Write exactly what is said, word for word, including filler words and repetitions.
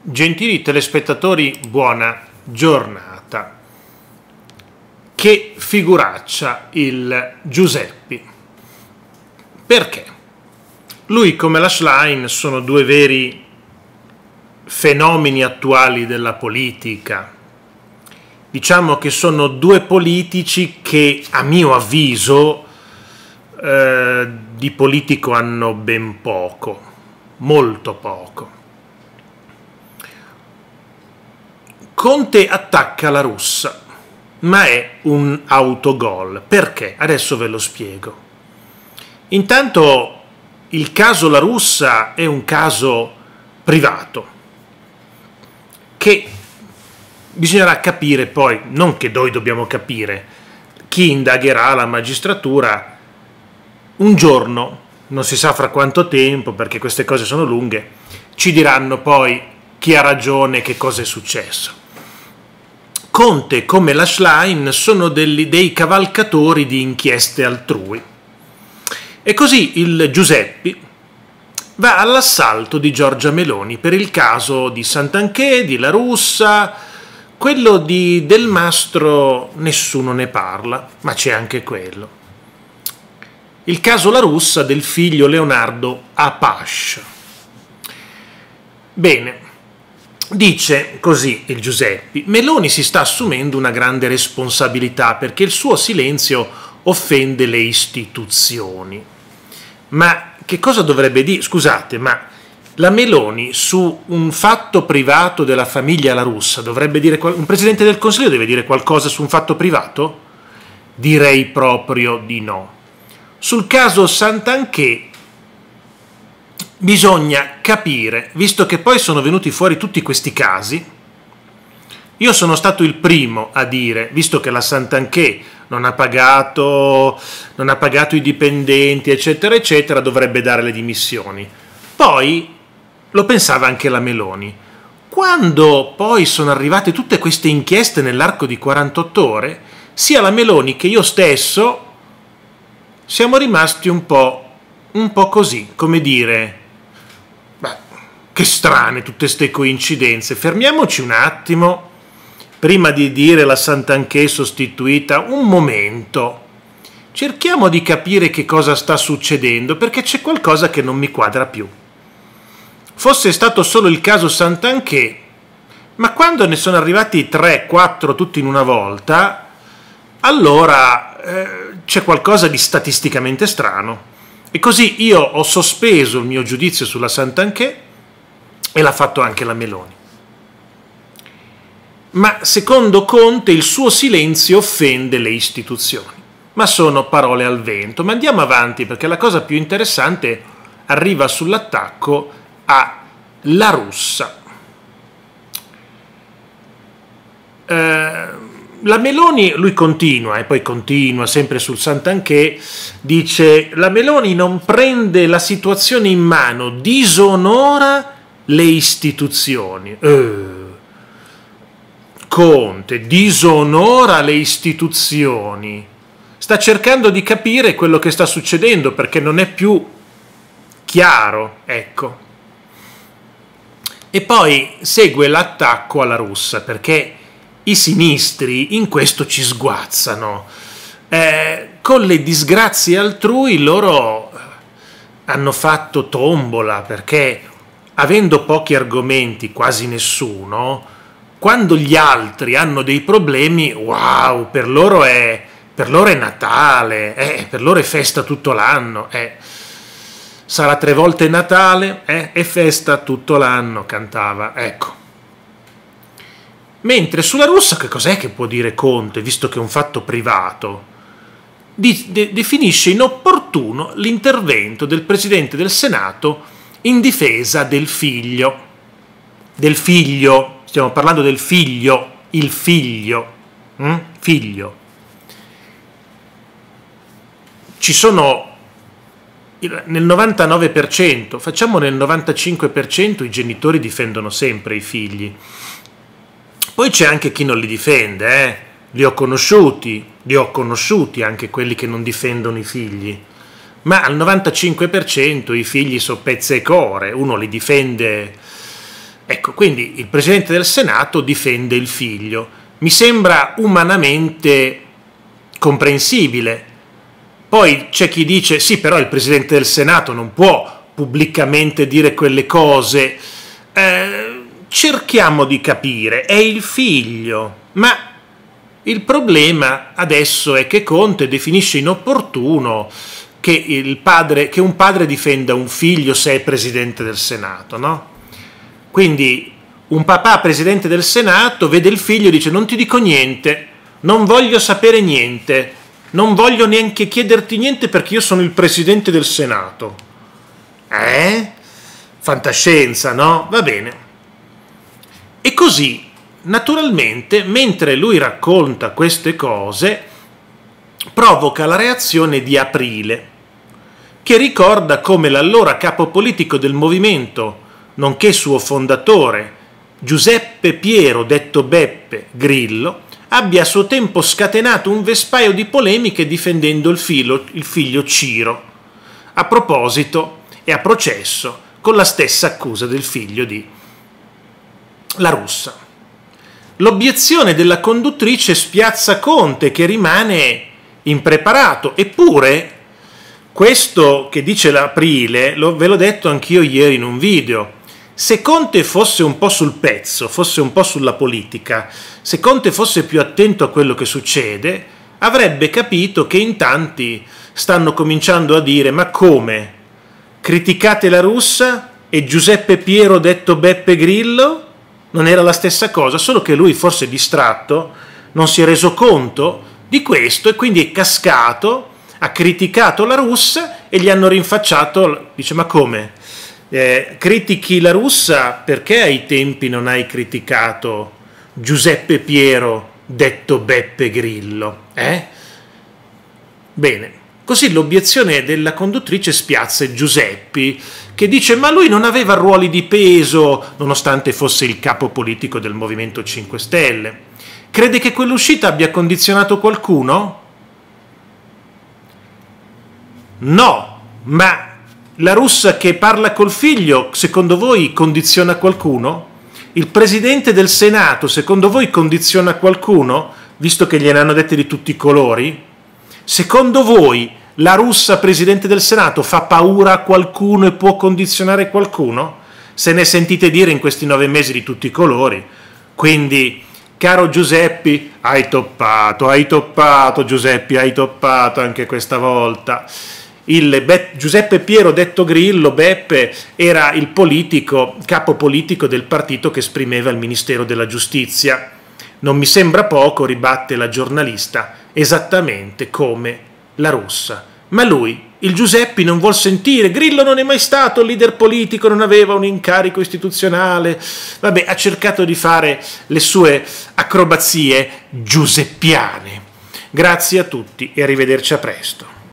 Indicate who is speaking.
Speaker 1: Gentili telespettatori, buona giornata. Che figuraccia il Giuseppi. Perché? Lui come la Schlein sono due veri fenomeni attuali della politica. Diciamo che sono due politici che, a mio avviso, eh, di politico hanno ben poco, molto poco. Conte attacca la Russa, ma è un autogol. Perché? Adesso ve lo spiego. Intanto il caso La Russa è un caso privato, che bisognerà capire poi, non che noi dobbiamo capire, chi indagherà la magistratura un giorno, non si sa fra quanto tempo, perché queste cose sono lunghe, ci diranno poi chi ha ragione e che cosa è successo. Conte, come la Schlein, sono dei, dei cavalcatori di inchieste altrui. E così il Giuseppi va all'assalto di Giorgia Meloni per il caso di Santanchè, di La Russa. Quello di Del Mastro nessuno ne parla, ma c'è anche quello. Il caso La Russa del figlio Leonardo Apache. Bene. Dice così il Giuseppi: Meloni si sta assumendo una grande responsabilità perché il suo silenzio offende le istituzioni. Ma che cosa dovrebbe dire? Scusate, ma la Meloni su un fatto privato della famiglia La Russa dovrebbe dire qual- un Presidente del Consiglio deve dire qualcosa su un fatto privato? Direi proprio di no. Sul caso Santanchè bisogna capire, visto che poi sono venuti fuori tutti questi casi. Io sono stato il primo a dire, visto che la Santanchè non ha pagato, non ha pagato i dipendenti, eccetera, eccetera, dovrebbe dare le dimissioni. Poi lo pensava anche la Meloni. Quando poi sono arrivate tutte queste inchieste nell'arco di quarantotto ore, sia la Meloni che io stesso siamo rimasti un po', un po' così, come dire... Che strane tutte ste coincidenze. Fermiamoci un attimo prima di dire la Santanchè sostituita. Un momento. Cerchiamo di capire che cosa sta succedendo, perché c'è qualcosa che non mi quadra più. Fosse stato solo il caso Santanchè, ma quando ne sono arrivati tre, quattro tutti in una volta, allora eh, c'è qualcosa di statisticamente strano. E così io ho sospeso il mio giudizio sulla Santanchè, e l'ha fatto anche la Meloni. Ma secondo Conte il suo silenzio offende le istituzioni. Ma sono parole al vento. Ma andiamo avanti, perché la cosa più interessante arriva sull'attacco a La Russa. Eh, la Meloni, lui continua, e poi continua sempre sul Santanchè, dice: la Meloni non prende la situazione in mano, disonora le istituzioni. Eh. Conte disonora le istituzioni. Sta cercando di capire quello che sta succedendo, perché non è più chiaro, ecco. E poi segue l'attacco alla Russa, perché i sinistri in questo ci sguazzano. Eh, con le disgrazie altrui loro hanno fatto tombola, perché avendo pochi argomenti, quasi nessuno, quando gli altri hanno dei problemi, wow, per loro è, per loro è Natale, eh, per loro è festa tutto l'anno, eh. Sarà tre volte Natale, eh, e festa tutto l'anno, cantava, ecco. Mentre sulla Russa che cos'è che può dire Conte, visto che è un fatto privato? Di, de, definisce inopportuno l'intervento del Presidente del Senato in difesa del figlio, del figlio, stiamo parlando del figlio, il figlio, hm? figlio. Ci sono nel novantanove per cento, facciamo nel novantacinque per cento i genitori difendono sempre i figli. Poi c'è anche chi non li difende, eh? Li ho conosciuti, li ho conosciuti anche quelli che non difendono i figli. Ma al novantacinque per cento i figli sono pezze e core, uno li difende Ecco, quindi il Presidente del Senato difende il figlio. Mi sembra umanamente comprensibile. Poi c'è chi dice, sì, però il Presidente del Senato non può pubblicamente dire quelle cose. Eh, cerchiamo di capire, è il figlio, ma il problema adesso è che Conte definisce inopportuno che, il padre, che un padre difenda un figlio se è Presidente del Senato, no? Quindi un papà Presidente del Senato vede il figlio e dice non ti dico niente, non voglio sapere niente, non voglio neanche chiederti niente perché io sono il Presidente del Senato. Eh? Fantascienza, no? Va bene. E così, naturalmente, mentre lui racconta queste cose, provoca la reazione di Aprile, che ricorda come l'allora capo politico del movimento, nonché suo fondatore, Giuseppe Piero, detto Beppe Grillo, abbia a suo tempo scatenato un vespaio di polemiche difendendo il, filo, il figlio Ciro, a proposito e a processo con la stessa accusa del figlio di La Russa. L'obiezione della conduttrice spiazza Conte, che rimane impreparato, eppure questo che dice l'Aprile lo, ve l'ho detto anch'io ieri in un video. Se Conte fosse un po' sul pezzo, fosse un po' sulla politica, se Conte fosse più attento a quello che succede, avrebbe capito che in tanti stanno cominciando a dire ma come? Criticate La Russa e Giuseppe Piero detto Beppe Grillo? Non era la stessa cosa, solo che lui forse distratto non si è reso conto di questo e quindi è cascato, ha criticato La Russa e gli hanno rinfacciato, dice ma come? Eh, critichi La Russa perché ai tempi non hai criticato Giuseppe Piero detto Beppe Grillo? Eh? Bene, così l'obiezione della conduttrice spiazza Giuseppi, che dice ma lui non aveva ruoli di peso nonostante fosse il capo politico del Movimento cinque Stelle. Crede che quell'uscita abbia condizionato qualcuno? No, ma La Russa che parla col figlio, secondo voi condiziona qualcuno? Il Presidente del Senato, secondo voi condiziona qualcuno, visto che gliene hanno dette di tutti i colori? Secondo voi La Russa, Presidente del Senato, fa paura a qualcuno e può condizionare qualcuno? Se ne sentite dire in questi nove mesi di tutti i colori. Quindi, caro Giuseppi, hai toppato, hai toppato Giuseppi, hai toppato anche questa volta. Il Be- Giuseppe Piero detto Grillo, Beppe, era il politico, capo politico del partito che esprimeva il Ministero della Giustizia. Non mi sembra poco, ribatte la giornalista, esattamente come La Russa. Ma lui, il Giuseppi, non vuol sentire. Grillo non è mai stato leader politico, non aveva un incarico istituzionale. Vabbè, ha cercato di fare le sue acrobazie giuseppiane. Grazie a tutti e arrivederci a presto.